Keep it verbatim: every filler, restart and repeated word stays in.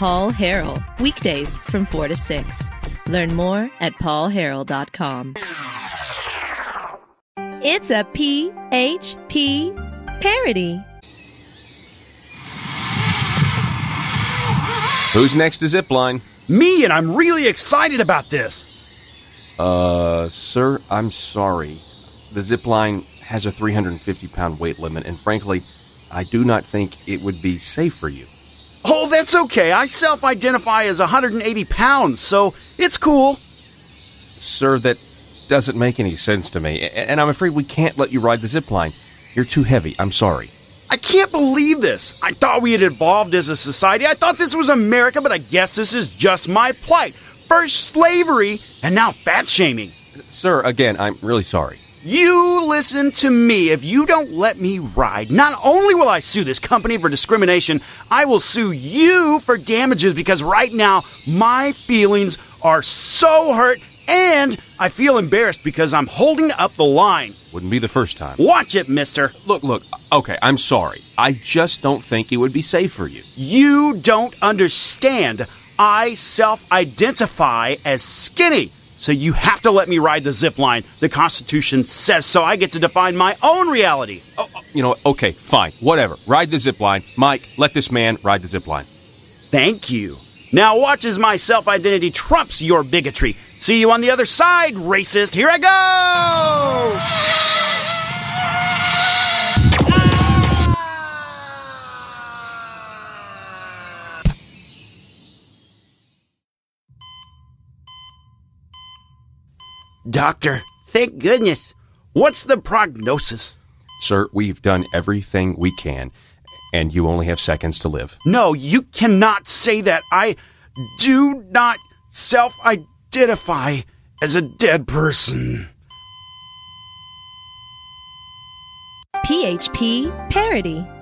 Paul Harrell, weekdays from four to six. Learn more at paul harrell dot com. It's a P H P parody. Who's next to Zipline? Me, and I'm really excited about this. Uh, sir, I'm sorry. The Zipline has a three hundred fifty pound weight limit, and frankly, I do not think it would be safe for you. Oh, that's okay. I self-identify as one hundred eighty pounds, so it's cool. Sir, that doesn't make any sense to me, and I'm afraid we can't let you ride the Zipline. You're too heavy. I'm sorry. I can't believe this. I thought we had evolved as a society. I thought this was America, but I guess this is just my plight. First slavery, and now fat shaming. Sir, again, I'm really sorry. You listen to me. If you don't let me ride, not only will I sue this company for discrimination, I will sue you for damages because right now my feelings are so hurt and I feel embarrassed because I'm holding up the line. Wouldn't be the first time. Watch it, mister. Look, look, okay, I'm sorry. I just don't think it would be safe for you. You don't understand. I self-identify as skinny. So you have to let me ride the zip line. The Constitution says so. I get to define my own reality. Oh, you know what? Okay, fine. Whatever. Ride the zip line. Mike, let this man ride the zip line. Thank you. Now watch as my self-identity trumps your bigotry. See you on the other side, racist. Here I go! Doctor, thank goodness. What's the prognosis? Sir, we've done everything we can, and you only have seconds to live. No, you cannot say that. I do not self-identify as a dead person. P H P parody.